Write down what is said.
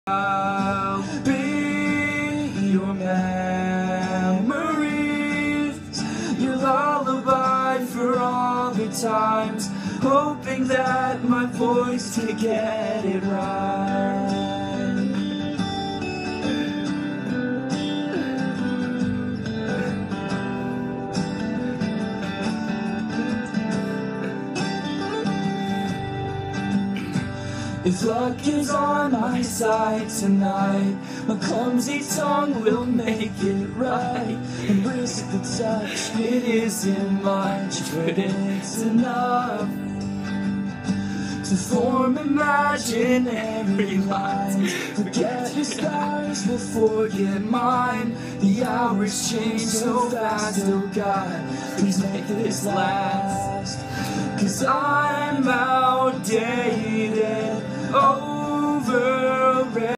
I'll be your memories, your lullaby for all the times, hoping that my voice can get it right. If luck is on my side tonight, my clumsy tongue will make it right. And risk the touch, it isn't much, but it's enough to form imaginary lines. Forget your stars, will forget mine. The hours change so fast, oh God, please make this last. 'Cause I'm outdated, over